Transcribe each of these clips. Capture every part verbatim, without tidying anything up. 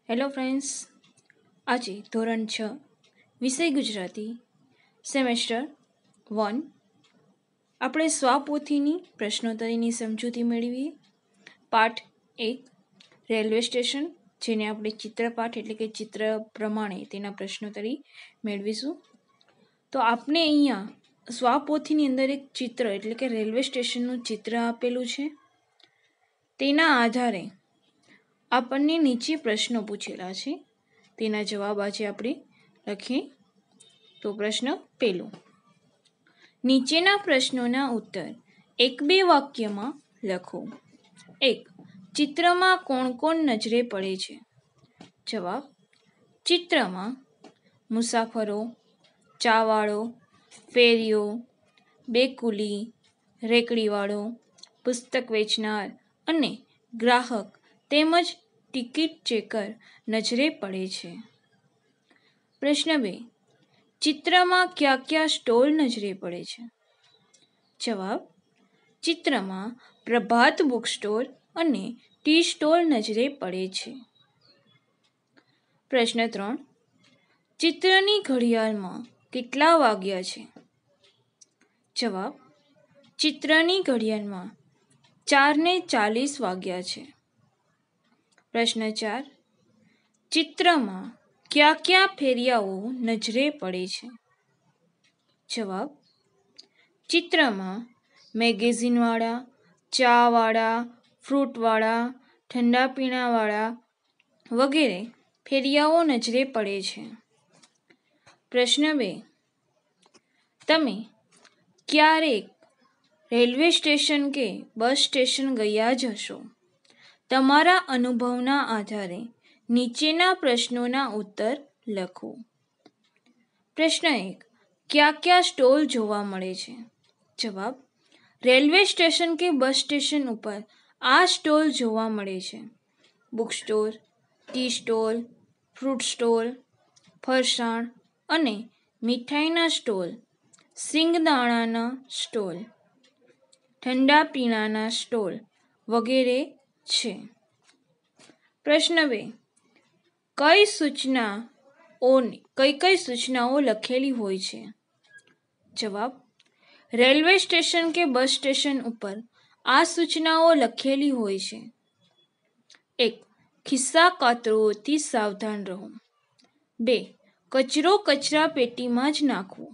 Hello friends, આજે ધોરણ છ વિષય ગુજરાતી સેમેસ્ટર વન આપણે સ્વાપોથીની પ્રશ્નોત્તરીની સમજૂતી મેળવીએ. પાઠ એક રેલવે સ્ટેશન, જેને આપણે ચિત્રપાઠ એટલે કે ચિત્ર પ્રમાણે તેના પ્રશ્નોત્તરી મેળવીશું. તો આપણે અહીંયા સ્વાપોથીની અંદર એક ચિત્ર એટલે કે રેલવે સ્ટેશનનું ચિત્ર આપેલું છે. તેના આધારે આપણને નીચે પ્રશ્નો પૂછેલા છે, તેના જવાબ આજે આપણે લખીએ. તો પ્રશ્ન પહેલો, નીચેના પ્રશ્નોના ઉત્તર એક બે વાક્યમાં લખો. એક, ચિત્રમાં કોણ કોણ નજરે પડે છે? જવાબ, ચિત્રમાં મુસાફરો, ચાવાળો, ફેરીઓ, બેકુલી, રેકડીવાળો, પુસ્તક વેચનાર અને ગ્રાહક તેમજ ટિકિટ ચેકર નજરે પડે છે. પ્રશ્ન બે, ચિત્રમાં કયા કયા સ્ટોલ નજરે પડે છે? જવાબ, ચિત્રમાં પ્રભાત બુક સ્ટોર અને ટી સ્ટોલ નજરે પડે છે. પ્રશ્ન ત્રણ, ચિત્રની ઘડિયાળમાં કેટલા વાગ્યા છે? જવાબ, ચિત્રની ઘડિયાળમાં ચાર ને ચાલીસ વાગ્યા છે. પ્રશ્ન ચાર, ચિત્રમાં કયા કયા ફેરિયાઓ નજરે પડે છે? જવાબ, ચિત્રમાં મેગેઝીનવાળા, ચાવાળા, ફ્રૂટવાળા, ઠંડા પીણાવાળા વગેરે ફેરિયાઓ નજરે પડે છે. પ્રશ્ન બે, તમે ક્યારેક રેલવે સ્ટેશન કે બસ સ્ટેશન ગયા જ હશો. તમારા અનુભવના આધારે નીચેના પ્રશ્નોના ઉત્તર લખો. પ્રશ્ન એક, કયા કયા સ્ટોલ જોવા મળે છે? જવાબ, રેલવે સ્ટેશન કે બસ સ્ટેશન ઉપર આ સ્ટોલ જોવા મળે છે: book store, tea stall, fruit stall, farsan અને મીઠાઈના સ્ટોલ, સિંગદાણાના સ્ટોલ, ઠંડા પીણાના સ્ટોલ વગેરે છે. પ્રશ્ન બે, કઈ સૂચનાઓ કઈ કઈ સૂચનાઓ લખેલી હોય છે? જવાબ, રેલવે સ્ટેશન કે બસ સ્ટેશન ઉપર આ સૂચનાઓ લખેલી હોય છે: એક, ખિસ્સા કાતરુઓથી સાવધાન રહો. બે, કચરો કચરા પેટીમાં જ નાખવો.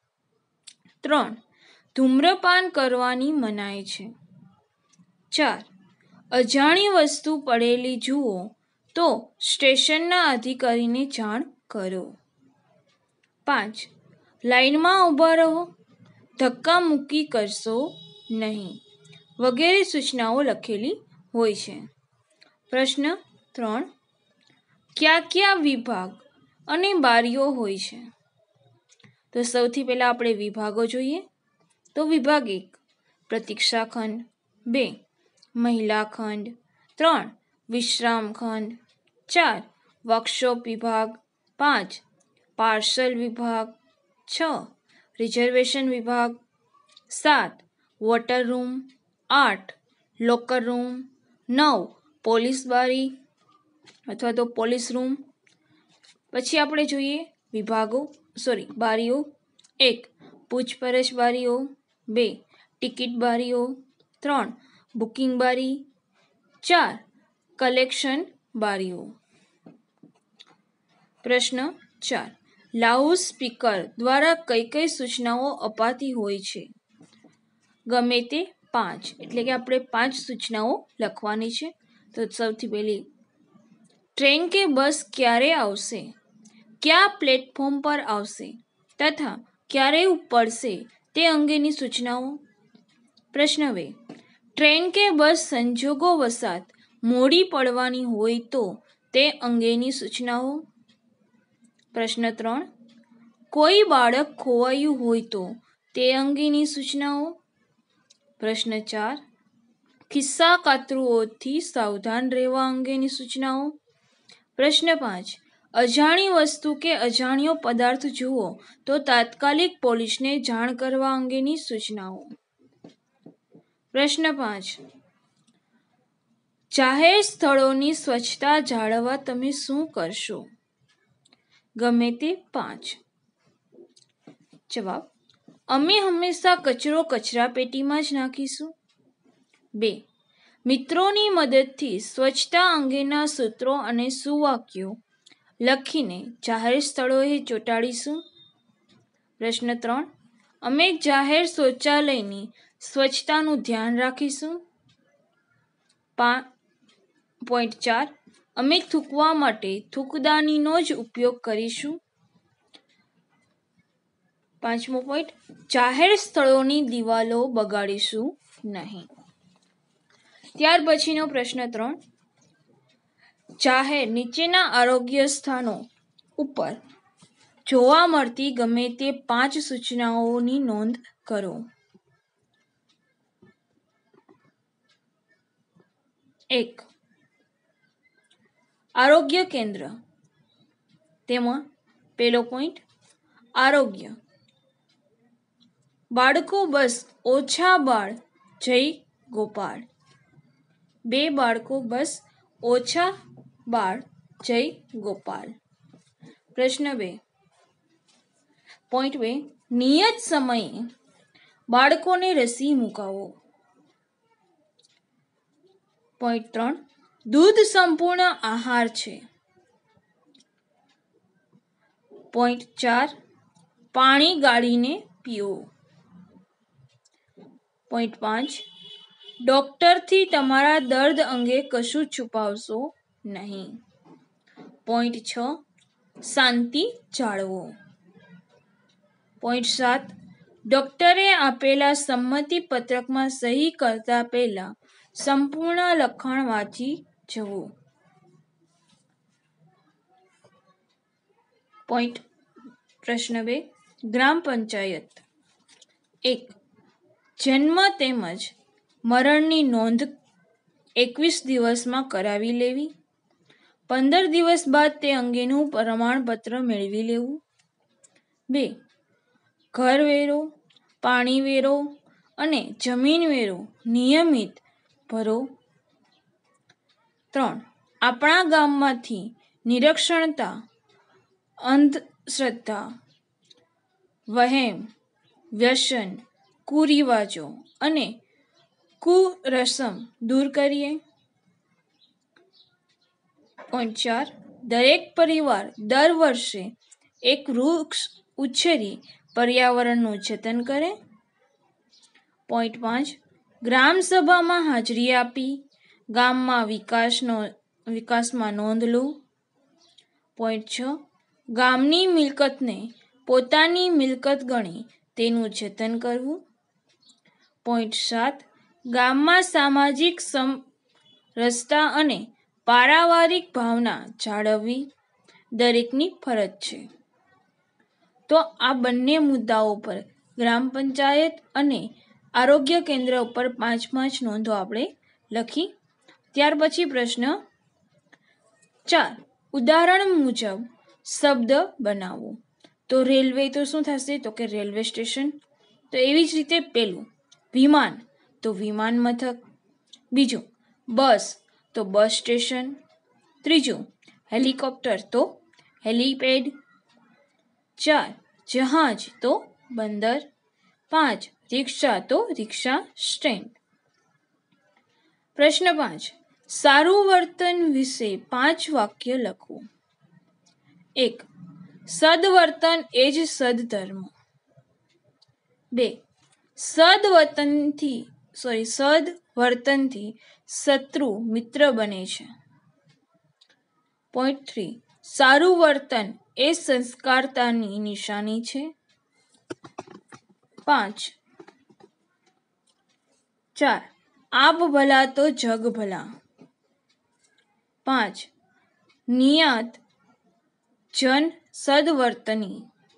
ત્રણ, ધૂમ્રપાન કરવાની મનાઈ છે. ચાર, અજાણી વસ્તુ પડેલી જુઓ તો સ્ટેશનના અધિકારીને જાણ કરો. પાંચ, લાઈનમાં ઊભા રહો, ધક્કા મૂકી કરશો નહીં વગેરે સૂચનાઓ લખેલી હોય છે. પ્રશ્ન ત્રણ, કયા કયા વિભાગ અને બારીઓ હોય છે? તો સૌથી પહેલા આપણે વિભાગો જોઈએ. તો વિભાગ એક, પ્રતીક્ષા ખંડ. બે, મહિલા ખંડ. ત્રણ, વિશ્રામ ખંડ. ચાર, વર્કશોપ વિભાગ. પાંચ, પાર્સલ વિભાગ. છ, રિઝર્વેશન વિભાગ. સાત, વોટર રૂમ. આઠ, લોકર રૂમ. નવ, પોલીસ બારી અથવા તો પોલીસ રૂમ. પછી આપણે જોઈએ વિભાગો સોરી બારીઓ. એક, પૂછપરછ બારીઓ. બે, ટિકિટ બારીઓ. ત્રણ, બુકિંગ બારી. ચાર, કલેક્શન બારીઓ. પ્રશ્ન ચાર, લાઉડ સ્પીકર દ્વારા કઈ કઈ સૂચનાઓ અપાતી હોય છે? ગમે તે પાંચ, એટલે કે આપણે પાંચ સૂચનાઓ લખવાની છે. તો સૌથી પહેલી, ટ્રેન કે બસ ક્યારે આવશે, કયા પ્લેટફોર્મ પર આવશે તથા ક્યારે ઉપડશે તે અંગેની સૂચનાઓ. પ્રશ્ન બે, ટ્રેન કે બસ સંજોગો વસાત મોડી પડવાની હોય તો તે અંગેની સૂચનાઓ. પ્રશ્ન ત્રણ, કોઈ બાળક ખોવાયું હોય તો તે અંગેની સૂચનાઓ. પ્રશ્ન ચાર, ખિસ્સા કાતરુઓથી સાવધાન રહેવા અંગેની સૂચનાઓ. પ્રશ્ન પાંચ, અજાણી વસ્તુ કે અજાણ્યો પદાર્થ જુઓ તો તાત્કાલિક પોલીસને જાણ કરવા અંગેની સૂચનાઓ. પ્રશ્ન પાંચ, જાહેર સ્થળોની સ્વચ્છતા જાળવવા તમે શું કરશો? ગમે તે પાંચ. જવાબ: અમે હંમેશા કચરો કચરા પેટીમાં જ નાખીશું. બે. મિત્રોની મદદથી સ્વચ્છતા અંગેના સૂત્રો અને સુવાક્યો લખીને જાહેર સ્થળોએ ચોંટાડીશું. પ્રશ્ન ત્રણ. અમે જાહેર શૌચાલયની સ્વચ્છતાનું ધ્યાન રાખીશું. પાંચ પોઈન્ટ ચાર. અમે થૂંકવા માટે થૂંકદાનીનો જ ઉપયોગ કરીશું. પાંચમો પોઈન્ટ. જાહેર સ્થળોની દિવાલો બગાડીશું નહીં. ત્યાર પછીનો પ્રશ્ન ત્રણ. જાહેર નીચેના આરોગ્ય સ્થાનો ઉપર જોવા મળતી ગમે તે પાંચ સૂચનાઓની નોંધ કરો. એક. આરોગ્ય કેન્દ્ર. તેમાં પહેલો પોઈન્ટ આરોગ્ય. બાળકો બસ ઓછા બાળ જય ગોપાળ. બે બાળકો બસ ઓછા બાળ જય ગોપાલ. પ્રશ્ન બે. પોઈન્ટ બે. નિયત સમયે બાળકોને રસી મુકાવો. પોઈન્ટ ત્રણ. દૂધ સંપૂર્ણ આહાર છે. પોઈન્ટ ચાર. પાણી ગાળીને પીવો. પોઈન્ટ પાંચ. ડોક્ટરથી તમારા દર્દ અંગે કશું છુપાવશો નહીં. પોઈન્ટ છ. શાંતિ જાળવો. પોઈન્ટ સાત. ડોક્ટરે આપેલા સંમતિ પત્રકમાં સહી કરતા પહેલા સંપૂર્ણ લખાણ વાંચી જવું. પોઈન્ટ પ્રશ્ન બે. ગ્રામ પંચાયત. એક. જન્મ તેમજ મરણની નોંધ એકવીસ દિવસમાં કરાવી લેવી. પંદર દિવસ બાદ તે અંગેનું પ્રમાણપત્ર મેળવી લેવું. બે. ઘરવેરો, પાણી વેરો અને જમીન વેરો નિયમિત ભરો. ત્રણ. આપણા ગામમાંથી નિરક્ષરતા, અંધશ્રદ્ધા, વહેમ, વ્યસન, કુરિવાજો અને કુરસમ દૂર કરીએ. પોઈન્ટ ચાર. દરેક પરિવાર દર વર્ષે એક વૃક્ષ ઉછેરી પર્યાવરણનું જતન કરે. પોઈન્ટ પાંચ. ગ્રામ સભામાં હાજરી આપી ગામમાં વિકાસનો વિકાસમાં નોંધ લો. પોઈન્ટ છ. ગામની મિલકતને પોતાની મિલકત ગણી તેનું જતન કરવું. પોઈન્ટ સાત. ગામમાં સામાજિક સમ રસ્તા અને પારિવારિક ભાવના જાળવવી દરેકની ફરજ છે. તો આ બંને મુદ્દાઓ પર ગ્રામ પંચાયત અને આરોગ્ય કેન્દ્ર ઉપર પાંચ પાંચ નોંધો આપણે લખી. ત્યાર પછી પ્રશ્ન ચાર. ઉદાહરણ મુજબ શબ્દ બનાવો. તો રેલવે તો શું થશે? તો કે રેલવે સ્ટેશન. તો એવી જ રીતે પેલું વિમાન તો વિમાન મથક. બીજું બસ તો બસ સ્ટેશન. ત્રીજું હેલિકોપ્ટર તો હેલીપેડ. ચાર. જહાજ તો બંદર. પાંચ. રિક્ષા તો રિક્ષા સ્ટેન્ડ. પ્રશ્ન પાંચ. સારું વર્તન વિશે પાંચ વાક્ય લખો. એક. સદવર્તન એ જ સદધર્મ. બે. સદવર્તનથી સોરી સદવર્તનથી શત્રુ મિત્ર બને છે. Point three. સારું વર્તન એ સંસ્કારતાની નિશાની છે. પાંચ. ચાર. આપ ભલા તો જગ ભલા. પાંચ. નિયત જન સદવર્તની.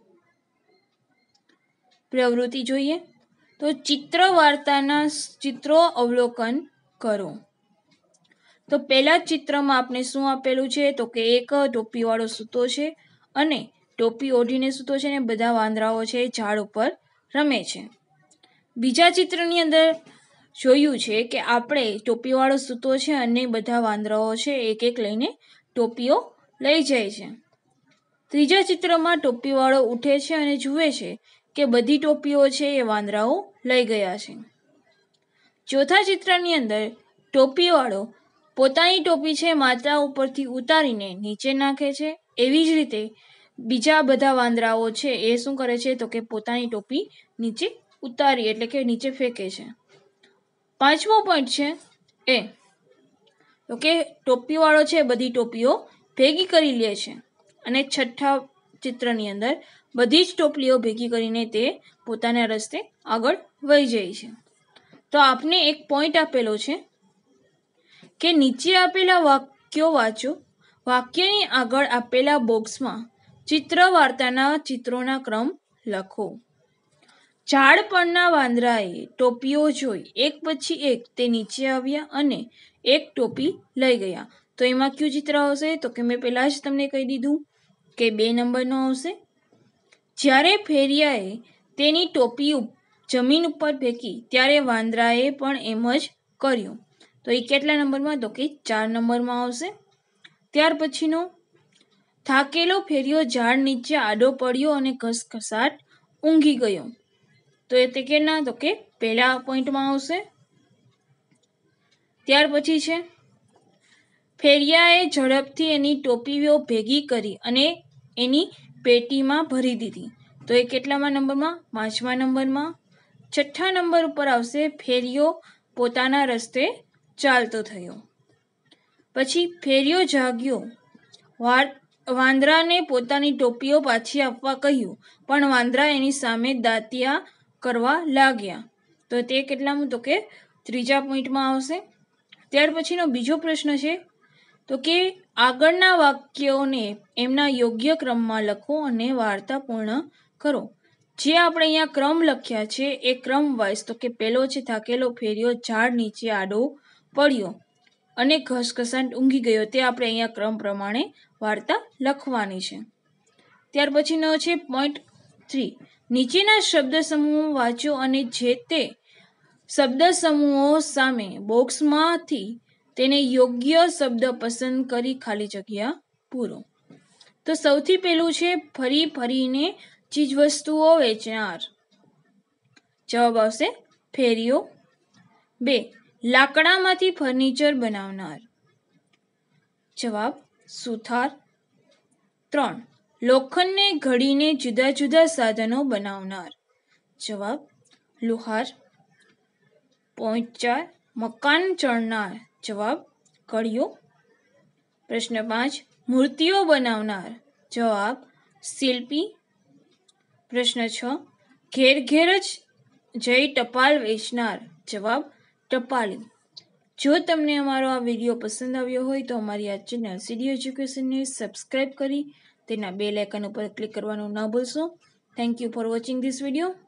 પ્રવૃત્તિ જોઈએ તો ચિત્ર વાર્તાના ચિત્રો અવલોકન કરો. તો પહેલા ચિત્રમાં આપણે શું આપેલું છે? તો કે એક ટોપીવાળો સૂતો છે અને ટોપી ઓઢીને સૂતો છે ને બધા વાંદરાઓ છે ઝાડ ઉપર રમે છે. બીજા ચિત્રની અંદર જોયું છે કે આપણે ટોપીવાળો સૂતો છે અને બધા વાંદરાઓ છે એક એક લઈને ટોપીઓ લઈ જાય છે. ત્રીજા ચિત્રમાં ટોપીવાળો ઉઠે છે અને જુએ છે કે બધી ટોપીઓ છે એ વાંદરાઓ લઈ ગયા છે. ચોથા ચિત્રની અંદર ટોપીવાળો પોતાની ટોપી છે માથા ઉપરથી ઉતારીને નીચે નાખે છે. એવી જ રીતે બીજા બધા વાંદરાઓ છે એ શું કરે છે તો કે પોતાની ટોપી નીચે ઉતારી એટલે કે નીચે ફેંકે છે. પાંચમો પોઈન્ટ છે એ તો કે ટોપીવાળો છે બધી ટોપીઓ ભેગી કરી લે છે અને છઠ્ઠા ચિત્રની અંદર બધી જ ટોપલીઓ ભેગી કરીને તે પોતાના રસ્તે આગળ વહી જાય છે. તો આપને એક પોઈન્ટ આપેલો છે કે નીચે આપેલા વાક્યો વાંચો. વાક્યની આગળ આપેલા બોક્સમાં ચિત્ર વાર્તાના ચિત્રોના ક્રમ લખો. ઝાડ પરના વાંદરાએ ટોપીઓ જોઈ એક પછી એક તે નીચે આવ્યા અને એક ટોપી લઈ ગયા. તો એમાં કયું ચિત્ર આવશે તો કે મેં પહેલાં જ તમને કહી દીધું કે બે નંબરનો આવશે. જ્યારે ફેરિયાએ તેની ટોપી જમીન ઉપર ફેંકી ત્યારે વાંદરાએ પણ એમ જ કર્યું. તો એ કેટલા નંબરમાં તો કે ચાર નંબરમાં આવશે. ત્યાર પછીનો થાકેલો ફેરિયો ઝાડ નીચે આડો પડ્યો અને ઘસઘસાટ ઊંઘી ગયો. તો એ તે કેટલા તો કે પહેલા પોઈન્ટમાં આવશે. ત્યાર પછી છે ફેરિયાએ ઝડપથી એની ટોપીઓ ભેગી કરી અને એની પેટીમાં ભરી દીધી. તો એ કેટલામાં નંબરમાં પાંચમા નંબરમાં. છઠ્ઠા નંબર ઉપર આવશે ફેરિયો પોતાના રસ્તે ચાલતો થયો. પછી ફેરિયો જાગ્યો. વાંદરાને પોતાની ટોપીઓ પાછી આપવા કહ્યું પણ વાંદરા એની સામે દાંતિયા કરવા લાગ્યા. તો તે કેટલામાં તો કે ત્રીજા પોઈન્ટમાં આવશે. ત્યાર પછીનો બીજો પ્રશ્ન છે તો કે આગળના વાક્યોને એમના યોગ્ય ક્રમમાં લખો અને વાર્તા પૂર્ણ કરો. જે આપણે અહીંયા ક્રમ લખ્યા છે એ ક્રમ વાઇઝ તો કે પહેલો છે થાકેલો ફેરિયો ઝાડ નીચે આડો પડ્યો અને ઘસઘસાટ ઊંઘી ગયો. તે આપણે અહીંયા ક્રમ પ્રમાણે વાર્તા લખવાની છે. ત્યાર પછીનો છે પોઈન્ટ થ્રી. નીચેના શબ્દ સમૂહો વાંચો અને જે તે શબ્દ સમૂહો સામે બોક્સમાંથી તેને યોગ્ય શબ્દ પસંદ કરી ખાલી જગ્યા પૂરો. તો સૌથી પહેલું છે ફરી ફરીને ચીજવસ્તુઓ વેચનાર. જવાબ આવશે ફેરિયો. બે લાકડામાંથી ફર્નિચર બનાવનાર. જવાબ સુથાર. ત્રણ લોખંડને ઘડીને જુદા જુદા સાધનો બનાવનાર. જવાબ લુહાર. પોઈન્ટ ચાર મકાન ચણનાર. જવાબ કડિયો. પ્રશ્ન પાંચ મૂર્તિઓ બનાવનાર. જવાબ શિલ્પી. પ્રશ્ન છ ઘેર ઘેર જ જઈ ટપાલ વેચનાર. જવાબ ટપાલી. જો તમને અમારો આ વિડીયો પસંદ આવ્યો હોય તો અમારી આ ચેનલ સીડી એજ્યુકેશનને સબસ્ક્રાઈબ કરી તેના બેલ આઇકન ઉપર ક્લિક કરવાનું ન ભૂલશો. Thank you for watching this video.